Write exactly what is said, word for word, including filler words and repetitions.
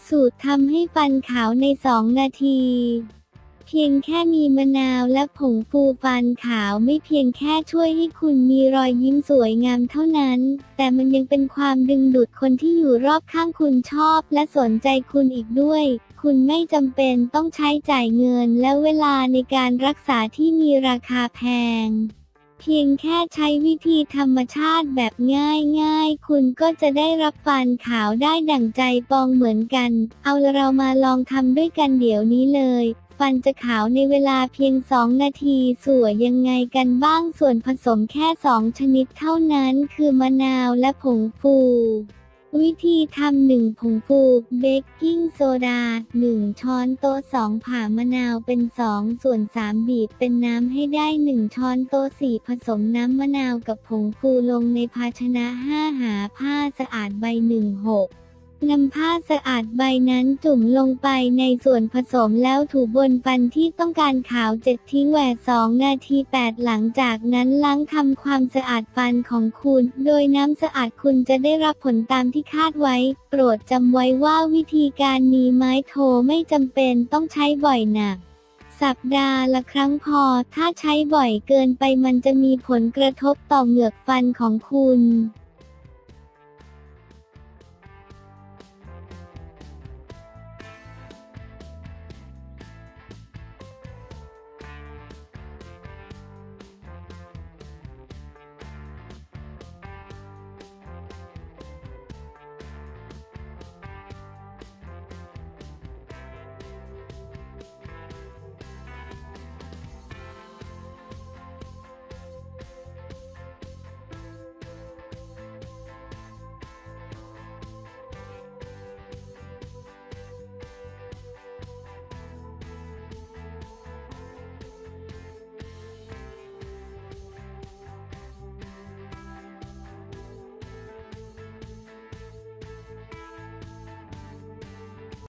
สูตรทำให้ฟันขาวในสองนาที เพียงแค่มีมะนาวและผงฟูฟันขาวไม่เพียงแค่ช่วยให้คุณมีรอยยิ้มสวยงามเท่านั้น แต่มันยังเป็นความดึงดูดคนที่อยู่รอบข้างคุณชอบและสนใจคุณอีกด้วย คุณไม่จำเป็นต้องใช้จ่ายเงินและเวลาในการรักษาที่มีราคาแพง เพียงแค่ใช้วิธีธรรมชาติแบบง่ายๆคุณก็จะได้รับฟันขาวได้ดั่งใจปองเหมือนกัน เอาละเรามาลองทำด้วยกันเดี๋ยวนี้เลยฟันจะขาวในเวลาเพียงสองนาทีสวยยังไงกันบ้างส่วนผสมแค่สองชนิดเท่านั้นคือมะนาวและผงฟูวิธีทำหนึ่งผงฟูเบกกิ้งโซดาหนึ่งช้อนโต๊ะสองผ่ามะนาวเป็นสองส่วนสามบีบเป็นน้ำให้ได้หนึ่งช้อนโต๊ะสี่ผสมน้ำมะนาวกับผงฟูลงในภาชนะห้าหาผ้าสะอาดใบหนึ่งหกนำผ้าสะอาดใบนั้นจุ่มลงไปในส่วนผสมแล้วถูบนฟันที่ต้องการขาวเจ็ดทิ้งแหวกสองนาทีแปดหลังจากนั้นล้างทำความสะอาดฟันของคุณโดยน้ำสะอาดคุณจะได้รับผลตามที่คาดไว้โปรดจำไว้ว่าวิธีการนี้ไม้โทไม่จำเป็นต้องใช้บ่อยหนักสัปดาห์ละครั้งพอถ้าใช้บ่อยเกินไปมันจะมีผลกระทบต่อเหงือกฟันของคุณ